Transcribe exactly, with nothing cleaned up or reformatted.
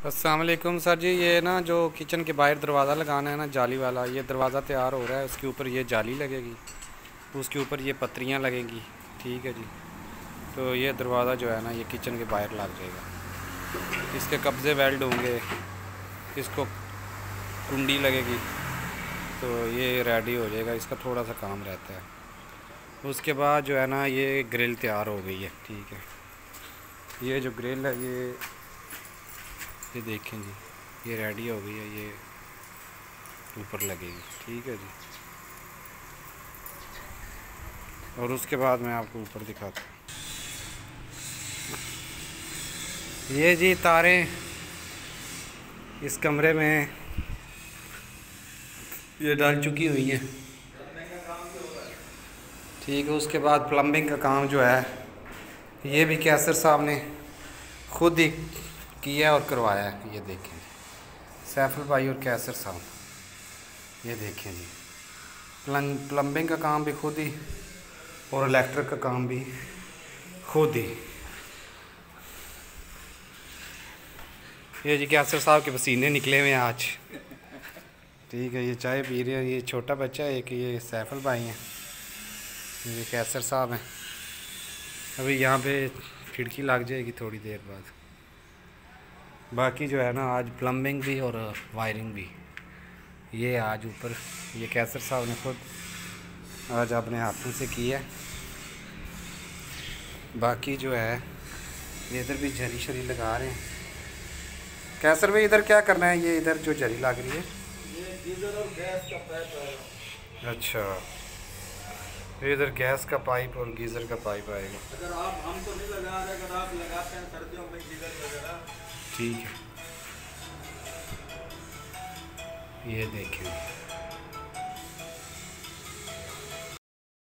अस्सलाम वालेकुम सर जी। ये ना जो किचन के बाहर दरवाज़ा लगाना है ना, जाली वाला, ये दरवाज़ा तैयार हो रहा है। उसके ऊपर ये जाली लगेगी, उसके ऊपर ये पत्रियाँ लगेंगी। ठीक है जी। तो ये दरवाज़ा जो है ना, ये किचन के बाहर लग जाएगा। इसके कब्ज़े वेल्ड होंगे, इसको कुंडी लगेगी, तो ये रेडी हो जाएगा। इसका थोड़ा सा काम रहता है। उसके बाद जो है ना, ये ग्रिल तैयार हो गई है। ठीक है, ये जो ग्रिल है ये ये देखें जी, ये रेडी हो गई है। ये ऊपर लगेगी। ठीक है जी। और उसके बाद मैं आपको ऊपर दिखाता हूँ। ये जी तारें इस कमरे में ये डाल चुकी हुई हैं। ठीक है। उसके बाद प्लम्बिंग का काम जो है, ये भी कैसर साहब ने खुद ही किया और करवाया है। ये देखें, सैफल भाई और कैसर साहब, ये देखें जी। प्लम प्लम्बिंग का काम भी खुद ही और इलेक्ट्रिक का काम भी खुद ही। ये जी कैसर साहब के पसीने निकले हुए हैं आज। ठीक है। ये चाय पी रहे हैं। ये छोटा बच्चा है, एक ये सैफल भाई हैं, ये कैसर साहब हैं। अभी यहाँ पे खिड़की लग जाएगी थोड़ी देर बाद। बाकी जो है ना, आज प्लम्बिंग भी और वायरिंग भी ये आज ऊपर ये कैसर साहब ने खुद आज अपने हाथों से की है। बाकी जो है ये इधर भी जरी शरी लगा रहे हैं। कैसर भाई इधर क्या करना है? ये इधर जो जरी लग रही है, ये गीजर और गैस का पाइप आएगा। अच्छा, इधर गैस का पाइप और गीज़र का पाइप आएगा। अगर आप हम तो नहीं लगा रहे, अगर आप लगाते हैं सर्दियों में गीजर वगैरह। ठीक है। ये देखें।